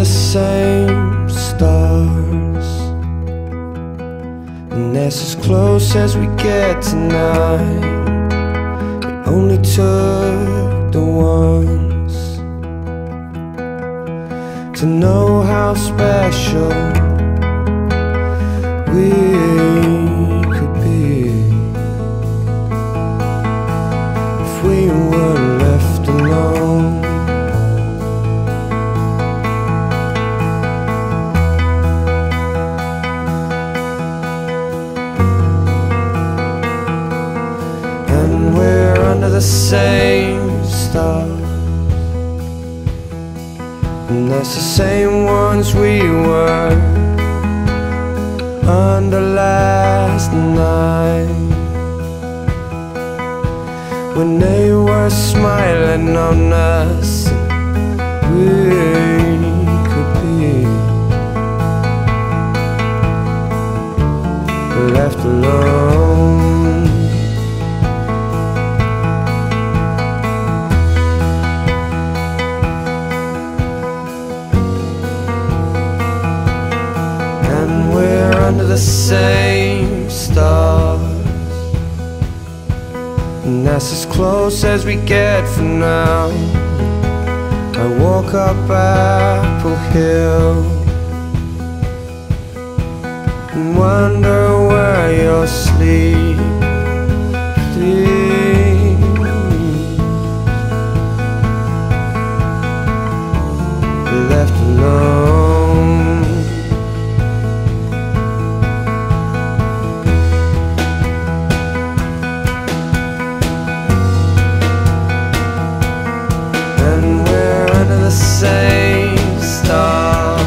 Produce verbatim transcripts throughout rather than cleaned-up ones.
the same stars, and that's as close as we get tonight. It only took the once to know how special we could be if we were left alone. And we're under the same stars, and that's the same ones we were under last night, when they were smiling on us. We could be left alone. And we're under the same stars, and that's as close as we get for now. I walk up Apple Hill and wonder where you're sleeping, left alone. And we're under the same stars,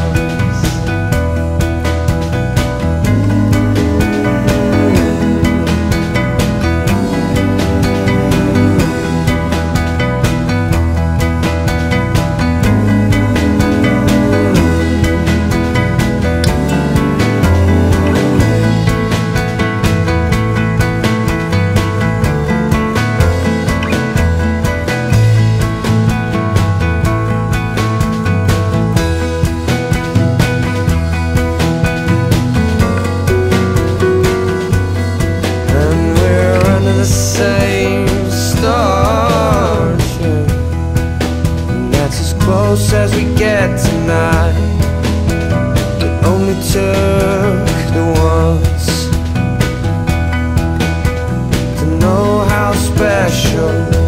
same stars, yeah. And that's as close as we get tonight. It only took the once to know how special